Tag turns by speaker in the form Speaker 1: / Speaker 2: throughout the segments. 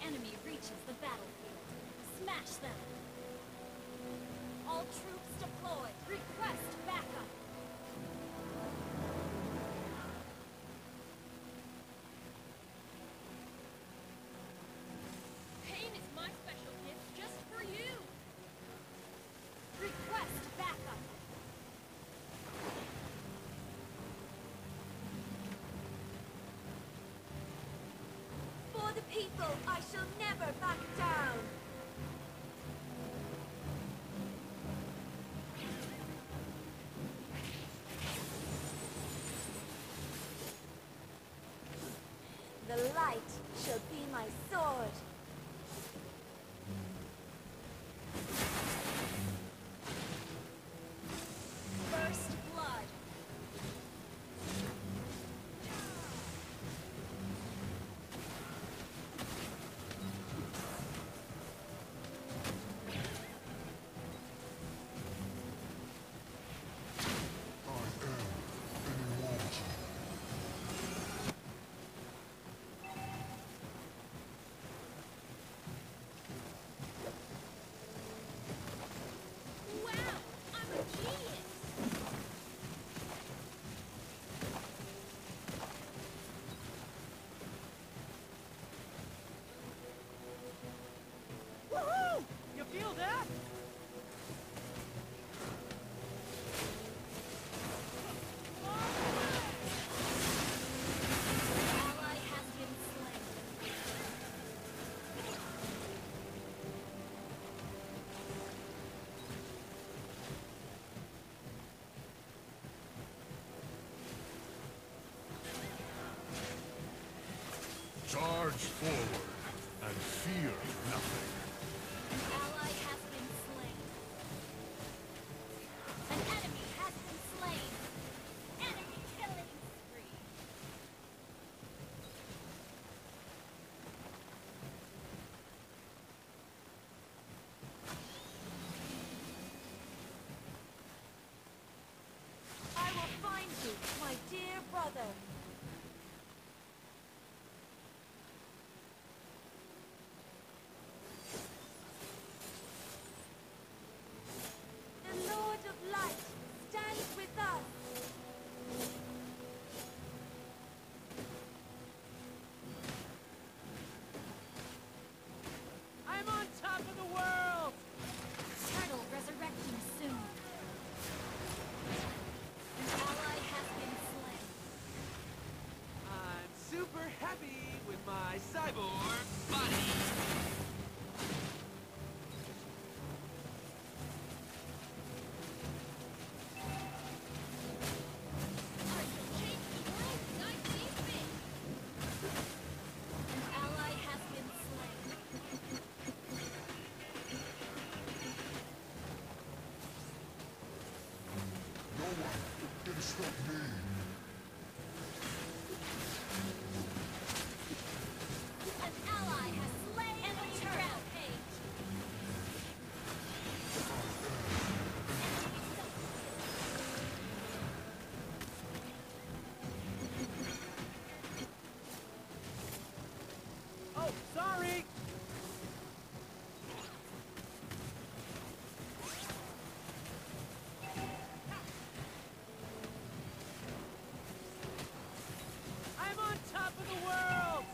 Speaker 1: enemy reaches the battlefield, smash them! All troops deployed! Request backup! Pain is my special gift just for you! Request backup! For the people, I shall never back down! The light shall be my sword. First blood. Wow, I'm a genius.
Speaker 2: Woohoo! You feel that?
Speaker 1: Ally has been slain.
Speaker 3: Charge forward and fear nothing.
Speaker 1: Ally has been slain. An enemy has been slain. Enemy killing spree. I will find you, my dear brother. The Lord of Light stands with us.
Speaker 2: I'm on top of the world!
Speaker 1: Turtle resurrecting soon. An ally has been slain.
Speaker 2: I'm super happy with my cyborg body!
Speaker 1: An ally has been slain.
Speaker 3: No one can stop me.
Speaker 1: An ally has slain enemy rampage.
Speaker 2: Oh, sorry! I'm on top of the world!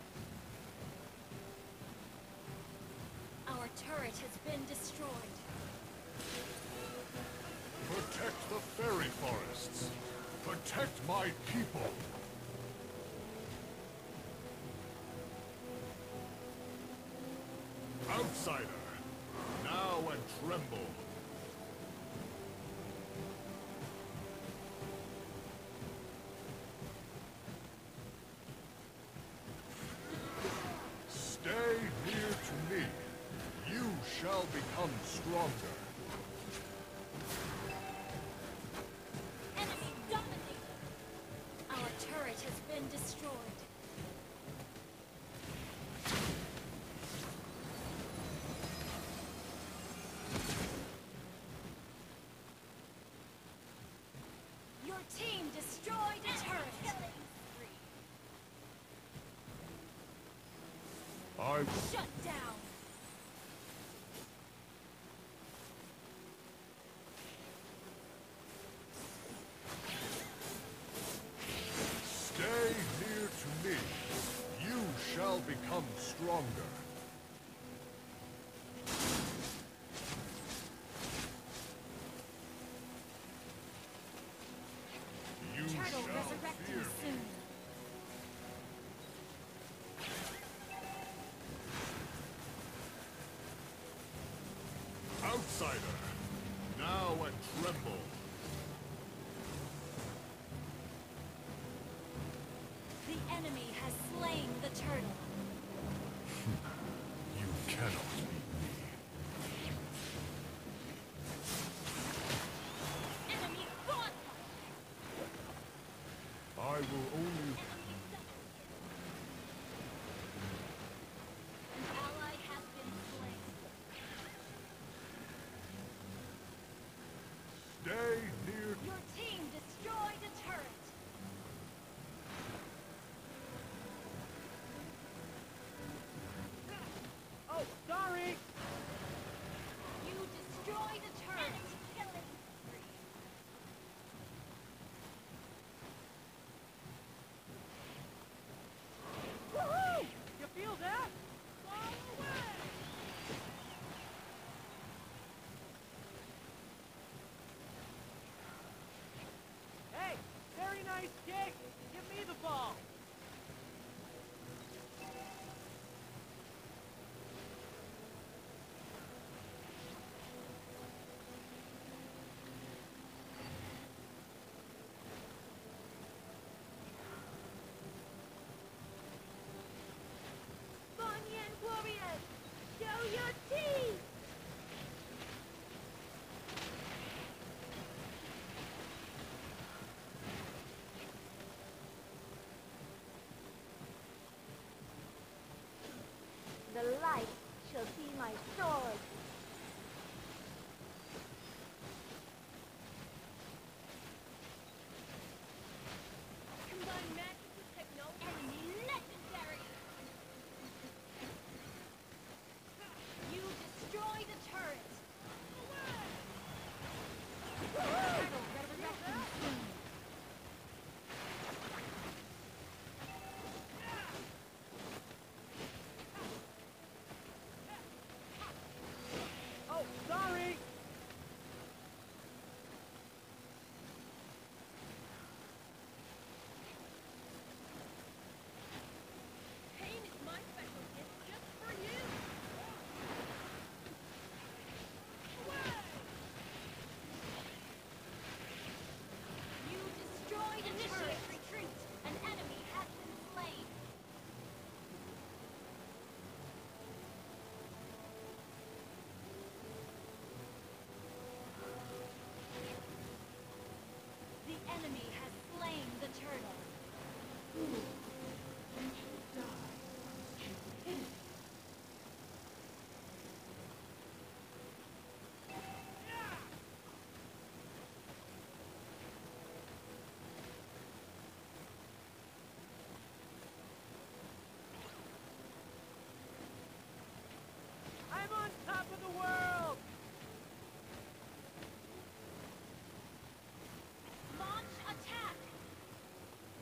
Speaker 1: Our turret has been destroyed.
Speaker 3: Protect the fairy forests. Protect my people. Outsider, now and tremble. Stay near to me. You shall become stronger.
Speaker 1: Enemy dominated. Our turret has been destroyed. Your team destroyed a turret. Killing spree.
Speaker 3: I
Speaker 1: Shut down.
Speaker 3: stay near to me. You shall become stronger. You
Speaker 1: Turtle
Speaker 3: shall
Speaker 1: resurrecting
Speaker 3: fear me.
Speaker 1: soon.
Speaker 3: Outsider, now and tremble.
Speaker 1: The enemy has slain the turtle.
Speaker 3: You cannot beat me.
Speaker 1: Enemy fought.
Speaker 3: I will only...
Speaker 1: An ally has been slain.
Speaker 3: Stay near...
Speaker 1: Your team destroyed a turret.
Speaker 2: Oh, sorry!
Speaker 1: You destroyed a turret. Enemy killing spree.
Speaker 2: Woohoo! You feel that? Far away! Hey, very nice kick! Give me the ball!
Speaker 1: Banyan warriors, show your teeth. The light shall see my sword. Combine magic with technology. Enemy legendary. You destroyed a turret. Turtle resurrecting soon.
Speaker 2: Oh, sorry!
Speaker 1: Pain is my special gift just for you. You destroyed a turret. Retreat. An enemy has been slain. The enemy has slain the turtle.
Speaker 2: I'm on top of the world!
Speaker 1: Launch attack.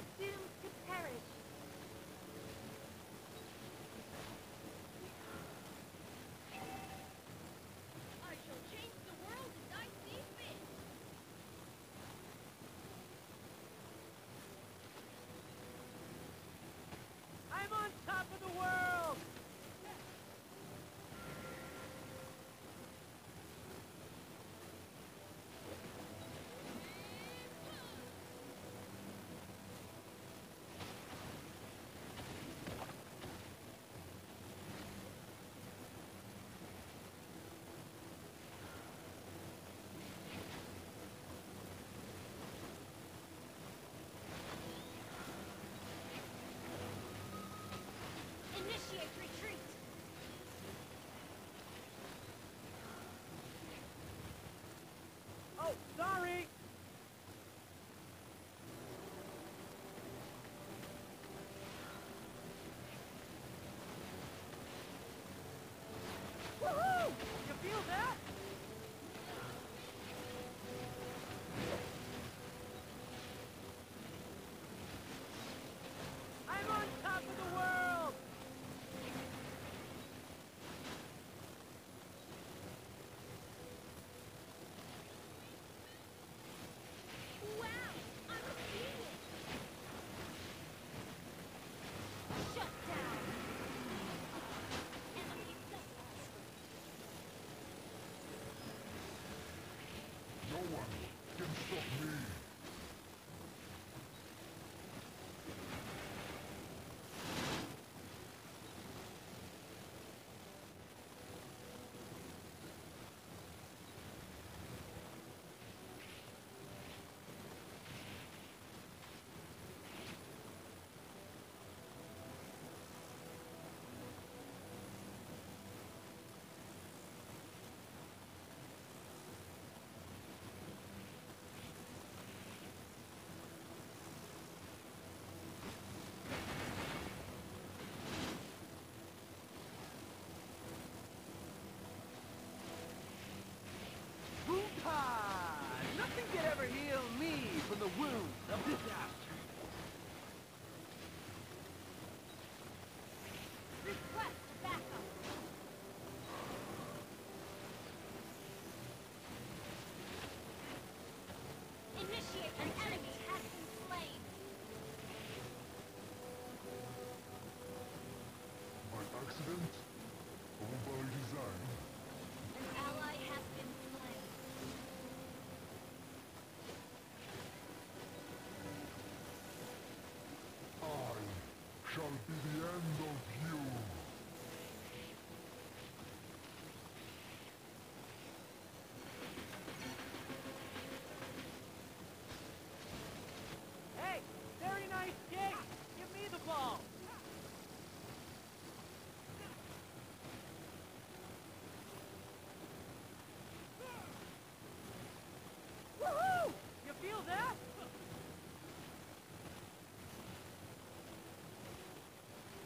Speaker 1: doomed to perish. I shall change the world as I see fit.
Speaker 2: I'm on top of the world!
Speaker 1: Initiate retreat.
Speaker 2: Oh, sorry! Woohoo! You feel that? I'm on top of the world!
Speaker 1: Wow, I'm a phoenix. Shut down. Enemy double.
Speaker 3: No one can stop me.
Speaker 2: Boom-pa! Nothing can ever heal me from the wounds of disaster.
Speaker 1: Request backup. Initiate an enemy has been slain.
Speaker 3: By accident or by design,
Speaker 1: An ally has been slain.
Speaker 3: I shall be the end of you.
Speaker 2: Hey, very nice kick! Give me the ball! Woohoo! You feel that?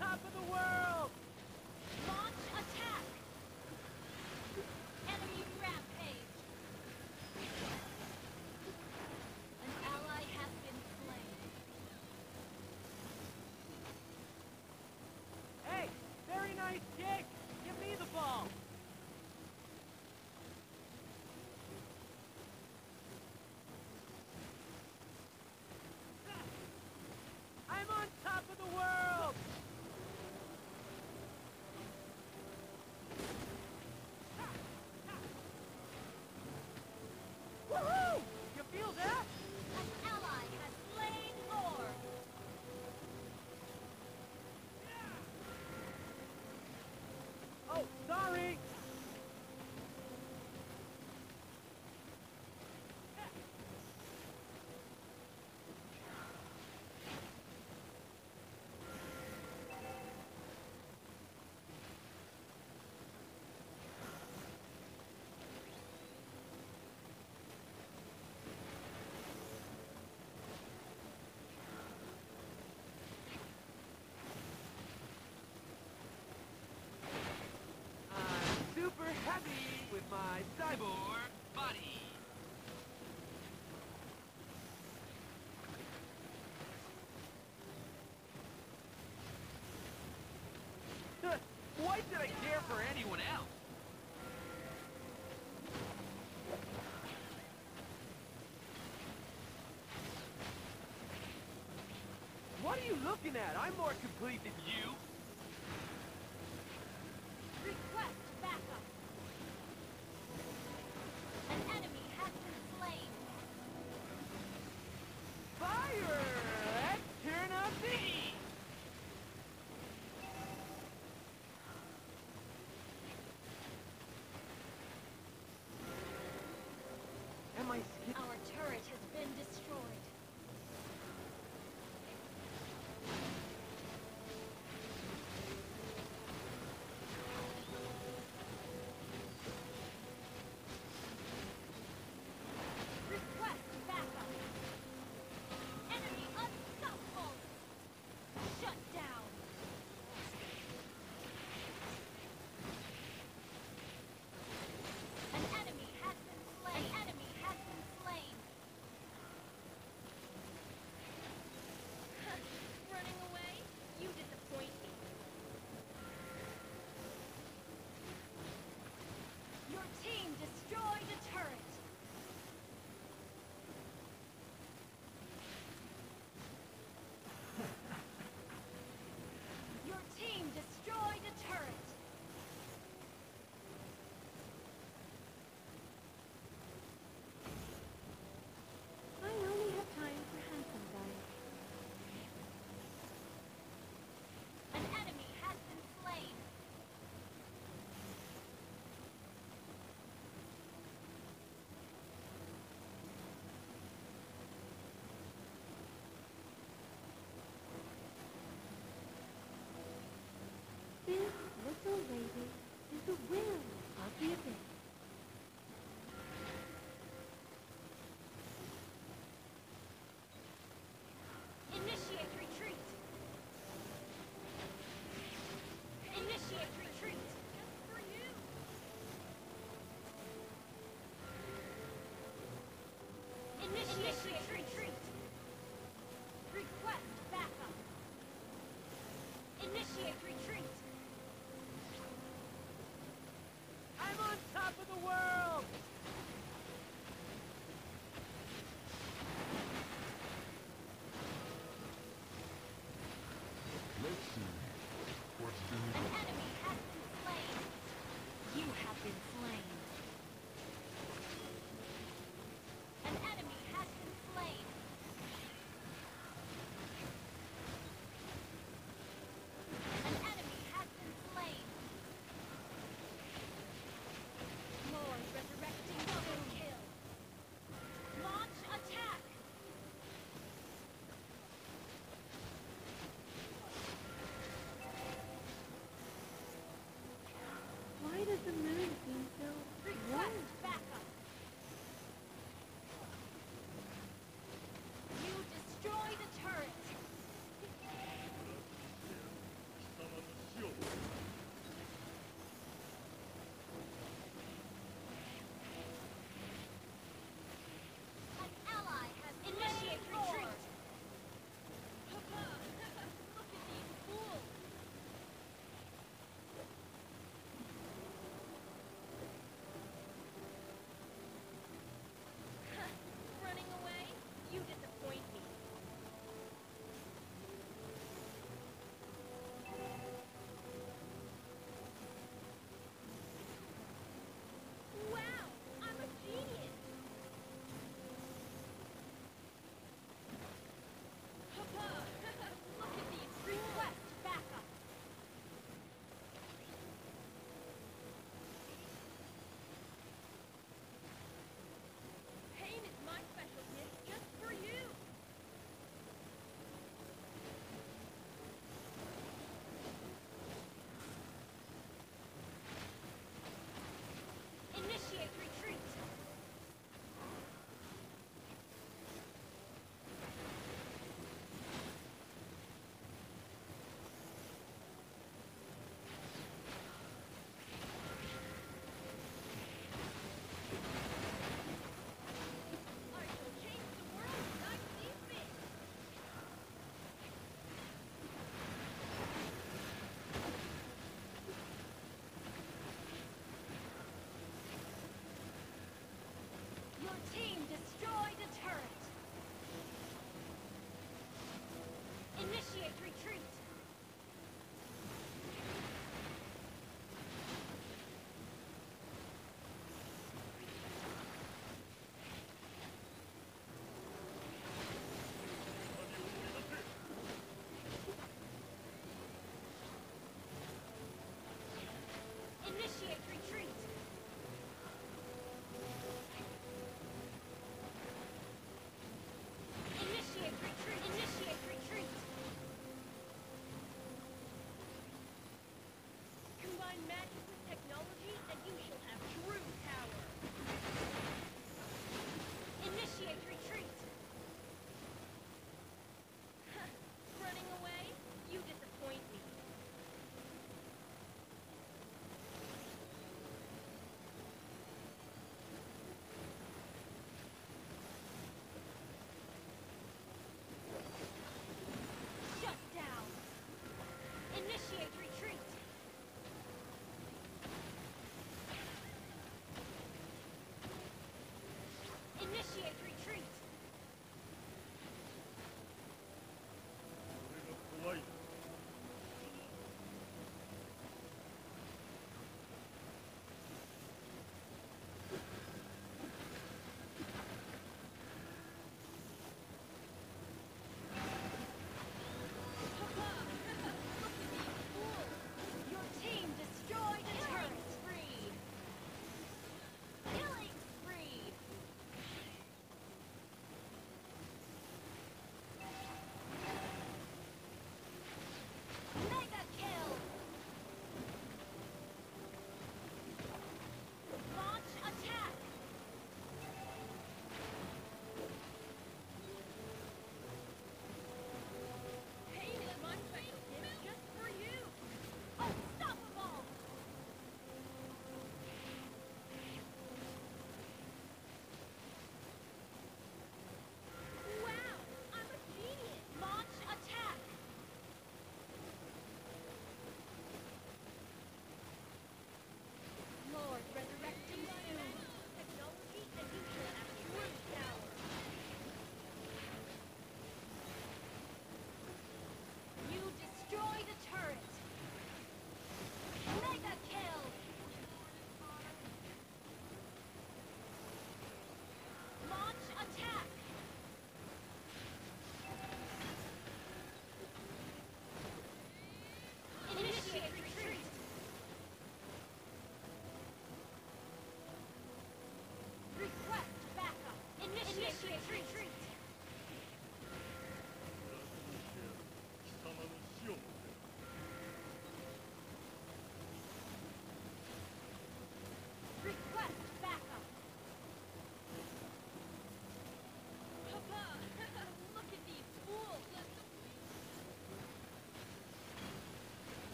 Speaker 2: top of the world!
Speaker 1: Launch attack! Enemy rampage! An ally has been slain.
Speaker 2: Hey, very nice kick! Give me the ball! I'm on top of the world! Woohoo! You feel that?
Speaker 1: An ally has slain Lord.
Speaker 2: Oh, sorry! I'm super heavy with my cyborg body. Why should I care for anyone else? What are you looking at? I'm more complete than you.
Speaker 1: Request backup. An enemy has been slain.
Speaker 2: Fire! Let's turn up the heat! Am I skipping?
Speaker 1: Our turret has been destroyed. Request backup. Enemy unstoppable. Shut down. An enemy has been slain. An enemy has been slain. Running away? You disappoint me. Your team destroyed a turret. Your team destroyed a turret.
Speaker 4: I only have time for handsome guys.
Speaker 1: An enemy has been slain.
Speaker 4: This little lady is the will of the abyss.
Speaker 1: Initiate retreat. Initiate retreat. Just for you. Initiate retreat. Request backup. Initiate retreat.
Speaker 2: I'm on top of the world!
Speaker 3: Let's see. What's
Speaker 1: An
Speaker 3: doing?
Speaker 1: enemy has been slain. You have been slain. An enemy has been slain. An enemy has been slain. Lord Initiate retreat! Initiate retreat! Initiate retreat! Initiate retreat!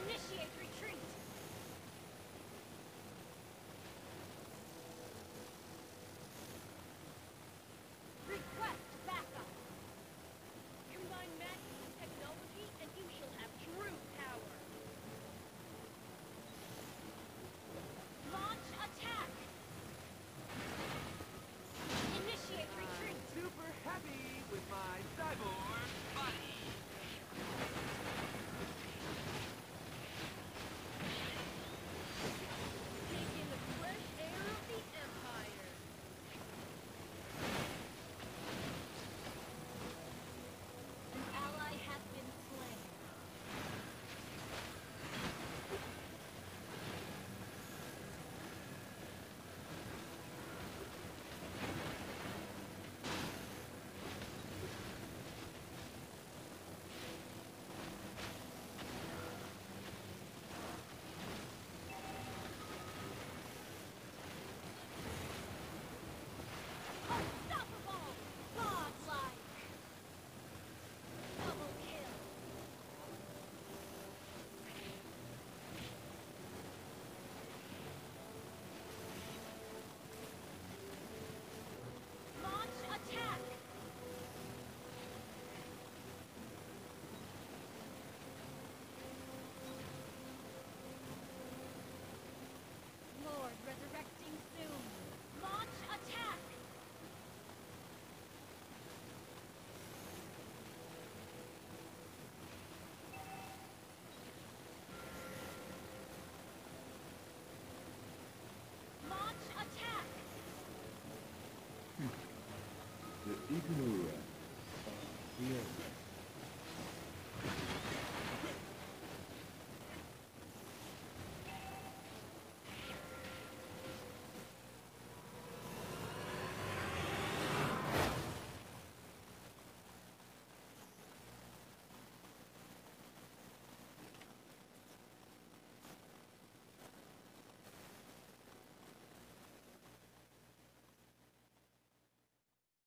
Speaker 1: Initiate retreat! Request backup! Combine magic and technology, and you shall have true power! Launch attack! Initiate retreat!
Speaker 2: Super happy with my cyborg body.
Speaker 1: Take in the fresh air of the Empire! An ally has been slain. Unstoppable! Godlike! Double kill! Launch attack! Lord resurrecting soon! Launch attack! Launch attack!
Speaker 5: The ignorant are fearless.